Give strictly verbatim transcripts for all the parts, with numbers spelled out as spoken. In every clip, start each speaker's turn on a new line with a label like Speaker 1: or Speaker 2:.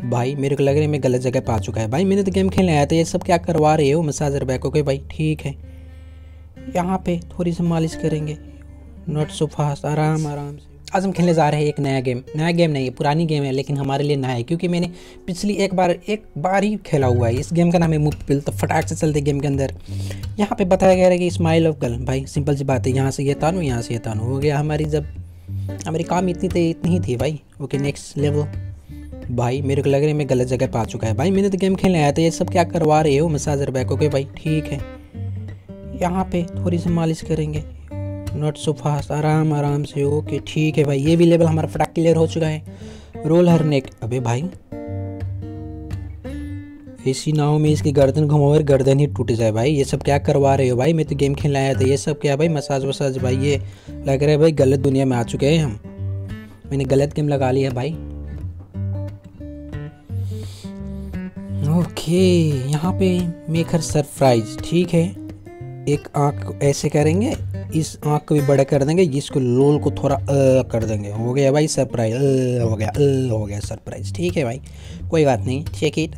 Speaker 1: भाई मेरे को लग रहा है मैं गलत जगह पे आ चुका है भाई। मैंने तो गेम खेलने आया था, ये सब क्या करवा रहे हो मसाजर बैक? ओके भाई ठीक है, यहाँ पे थोड़ी सी मालिश करेंगे, नॉट सो फास्ट, आराम आराम से। आज हम खेलने जा रहे हैं एक नया गेम। नया गेम नहीं है, पुरानी गेम है, लेकिन हमारे लिए नया है क्योंकि मैंने पिछली एक बार एक बार ही खेला हुआ है। इस गेम का नाम है मुप्पिल। तो फटाक से चलते गेम के अंदर। यहाँ पे बताया गया है कि स्माइल ऑफ गर्ल। भाई सिंपल सी बात है, यहाँ से ये तानो, यहाँ से ये तानो हो गया हमारी। जब हमारी काम इतनी थी इतनी ही थी भाई। Okay next level. भाई मेरे को लग रहा है मैं गलत जगह पे आ चुका है भाई। मैंने तो गेम खेलने आया था, ये सब क्या करवा रहे हो मसाजर बैक? ओके भाई ठीक है, यहाँ पे थोड़ी सी मालिश करेंगे, नॉट सो फास्ट, आराम आराम से। ओके ठीक है भाई, ये भी लेवल हमारा फटाक क्लियर हो चुका है। Roll her neck. अबे भाई इसी नाव में इसकी गर्दन घुमाओ, गर्दन ही टूट जाए भाई। ये सब क्या करवा रहे हो भाई? मैं तो गेम खेलने आया था, ये सब क्या भाई? मसाज वसाज भाई, ये लग रहा है भाई गलत दुनिया में आ चुके हैं हम। मैंने गलत गेम लगा लिया भाई। ओके यहाँ पे मेक हर सरप्राइज। ठीक है, एक आँख ऐसे करेंगे, इस आँख को भी बड़ा कर देंगे, इसको लोल को थोड़ा अ कर देंगे। हो गया भाई सरप्राइज, अ हो गया, अ हो गया सरप्राइज। ठीक है भाई कोई बात नहीं, check it.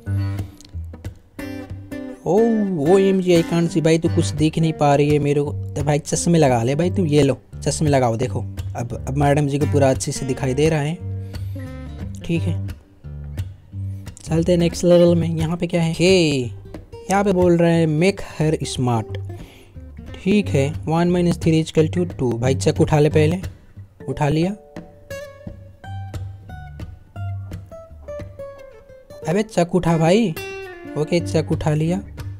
Speaker 1: Oh O M G I can't see भाई, तू कुछ दिख नहीं पा रही है मेरे को तो भाई चश्मे लगा ले भाई तू। ये लो चश्मे लगाओ, देखो अब अब मैडम जी को पूरा अच्छे से दिखाई दे रहा है। ठीक है चलते हैं नेक्स्ट लेवल में। यहाँ पे क्या है? हे यहाँ पे बोल रहे हैं मेक हर स्मार्ट। ठीक है, one minus three equal to two. भाई चक उठा ले, पहले उठा लिया। अबे चक उठा भाई। ओके चक उठा लिया,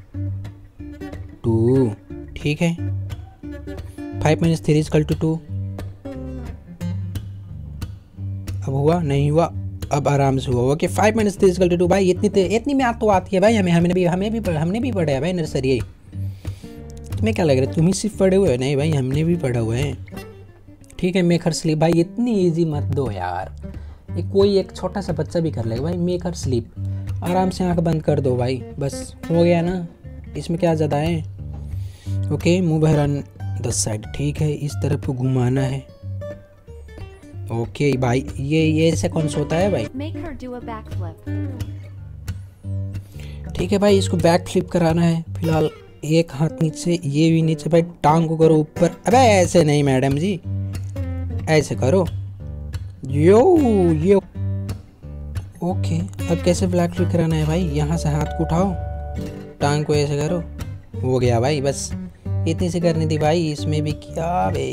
Speaker 1: टू। ठीक है, five minus three equal to two. अब हुआ नहीं हुआ, अब आराम से हुआ। Okay five minus three equal to two. भाई इतनी इतनी में तो आती है भाई हमें, हमने भी हमें भी हमने भी पढ़ा है भाई नर्सरी। तुम्हें क्या लग रहा है तुम ही सिर्फ पढ़े हुए? नहीं भाई हमने भी पढ़ा हुआ है। ठीक है मेक हर स्लीप। भाई इतनी इजी मत दो यार, ये कोई एक छोटा सा बच्चा भी कर लेगा भाई। मेक हर स्लीप, आराम से आंख बंद कर दो भाई, बस हो गया ना, इसमें क्या ज़्यादा है। Okay move her on the side. ठीक है इस तरफ को घुमाना है। ओके भाई ये ये ऐसे कौन सा होता है भाई? ठीक है भाई इसको बैक फ्लिप कराना है। फिलहाल एक हाथ नीचे, ये भी नीचे भाई, टांग को करो ऊपर। अबे ऐसे नहीं मैडम जी, ऐसे करो यो यो। ओके अब कैसे ब्लैक फ्लिप कराना है भाई? यहाँ से हाथ को उठाओ, टांग को ऐसे करो, हो गया भाई। बस इतनी सी करनी थी भाई, इसमें भी क्या बे।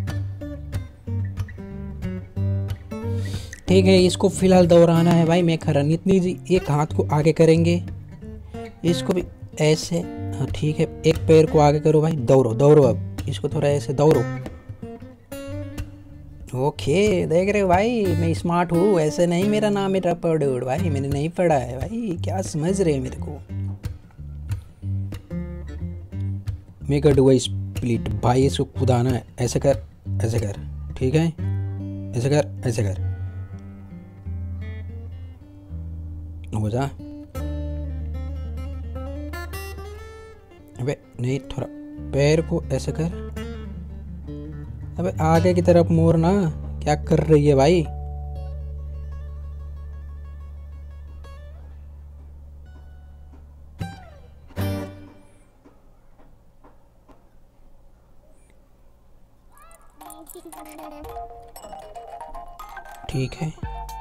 Speaker 1: ठीक है इसको फिलहाल दोहराना है भाई। मैं खरन इतनी जी, एक हाथ को आगे करेंगे, इसको भी ऐसे। हाँ ठीक है, एक पैर को आगे करो भाई, दौड़ो दौड़ो, अब इसको थोड़ा ऐसे दौड़ो। ओके देख रहे हो भाई मैं स्मार्ट हूँ, ऐसे नहीं मेरा नाम है टप्पड़ भाई, मैंने नहीं पढ़ा है भाई, क्या समझ रहे हैं मेरे को। Make a do split. भाई इसको खुदाना है, ऐसे कर ऐसे कर। ठीक है ऐसे कर ऐसे कर, हो जा। अबे नहीं, थोड़ा पैर को ऐसे कर। अबे आगे की तरफ मोड़ना, क्या कर रही है भाई? ठीक है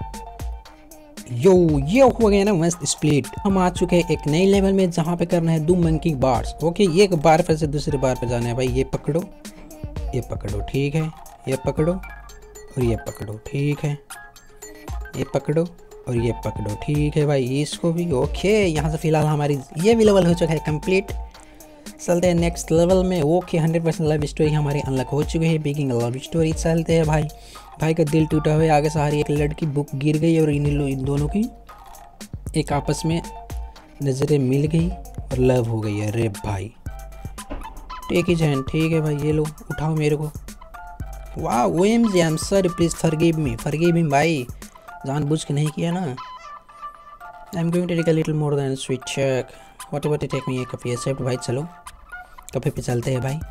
Speaker 1: यो ये हो गया ना मस्त स्प्लिट। हम आ चुके हैं एक नए लेवल में जहाँ पे करना है दो मंकी बार्स। ओके एक बार पर से दूसरे बार पे जाना है भाई। ये पकड़ो, ये पकड़ो। ठीक है ये पकड़ो और ये पकड़ो। ठीक है ये पकड़ो और ये पकड़ो। ठीक है भाई इसको भी। ओके यहाँ से फिलहाल हमारी ये भी लेवल हो चुका है कंप्लीट। चलते हैं नेक्स्ट लेवल में। Okay hundred percent love story हमारी अनलॉक हो चुकी है। Begin love story. चलते हैं भाई। भाई का दिल टूटा हुआ है, आगे सारी एक लड़की बुक गिर गई और इन इन दोनों की एक आपस में नज़रें मिल गई और लव हो गई है। अरे भाई टेक इज हैंड। ठीक है भाई ये लो उठाओ मेरे को। वाह O M G I am sorry please forgive me forgive me भाई, जानबूझ के नहीं किया ना। I am going to take a little more than sweet check whatever take me a coffee except. भाई चलो कॉफी पे चलते हैं भाई।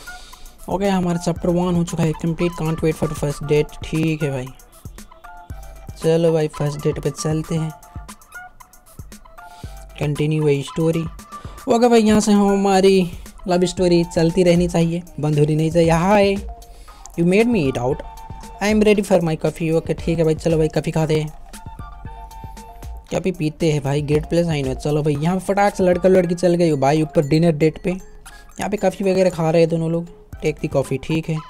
Speaker 1: ओके okay, हमारा चैप्टर वन हो चुका है complete. Can't wait for the first date. ठीक है भाई चलो भाई फर्स्ट डेट पे चलते हैं, कंटिन्यू वही स्टोरी। ओके भाई यहाँ से हमारी लव स्टोरी चलती रहनी चाहिए, बंद होनी नहीं चाहिए। Hi you made me eat out, I am ready for my coffee. Okay ठीक है भाई, चलो भाई कॉफ़ी खाते हैं, कॉफ़ी पीते हैं भाई। Get place I know. चलो भाई यहाँ फटाक से लड़का लड़की चल गई भाई ऊपर डिनर डेट पे। यहाँ पे कॉफ़ी वगैरह खा रहे हैं दोनों लोग। टेक दी कॉफ़ी, ठीक है।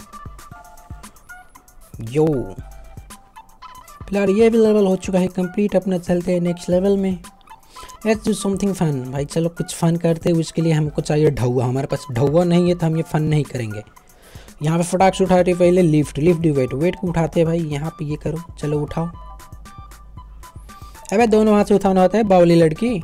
Speaker 1: यो फिलहाल ये भी लेवल हो चुका है कंप्लीट, अपना चलते हैं नेक्स्ट लेवल में। Let's do something fun. भाई चलो कुछ फ़न करते हैं, उसके लिए हमको चाहिए ढौआ। हमारे पास ढौआ नहीं है तो हम ये फ़न नहीं करेंगे। यहाँ पे फटाक से उठाते पहले lift, lift the weight, weight को उठाते हैं भाई। यहाँ पे ये करो, चलो उठाओ। अबे दोनों हाथ से उठाना होता है बावली लड़की।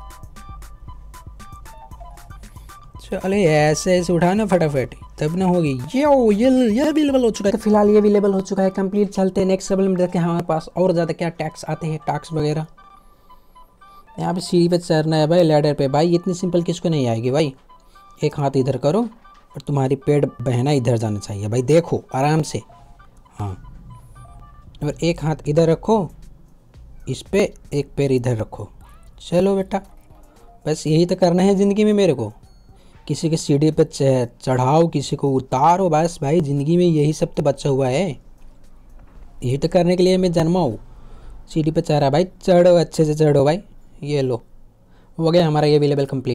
Speaker 1: चले ऐसे ऐसे उठाना फटाफट, तब ना होगी। ये ओ, ये ये भी लेवल हो चुका है। तो फिलहाल ये भी लेवल हो चुका है कंप्लीट। चलते हैं नेक्स्ट लेवल में, देखते हैं हमारे पास और ज़्यादा क्या टैक्स आते हैं, टास्क वगैरह। यहाँ पे सीढ़ी पे चढ़ना है भाई, लैडर पे। भाई इतनी सिंपल किसको नहीं आएगी भाई। एक हाथ इधर करो और तुम्हारी पेड़ बहना इधर जाना चाहिए भाई, देखो आराम से। हाँ, और एक हाथ इधर रखो इस पे, एक पैर इधर रखो। चलो बेटा, बस यही तो करना है ज़िंदगी में मेरे को। किसी के सीढ़ी पे चढ़ाओ, किसी को उतारो, बस भाई ज़िंदगी में यही सब तो बचा हुआ है। यही तो करने के लिए मैं जन्मा हूँ। सीढ़ी पे चढ़ा भाई, चढ़ो अच्छे से चढ़ो भाई। ये लो, हो गया हमारा ये भी लेवल कंप्लीट।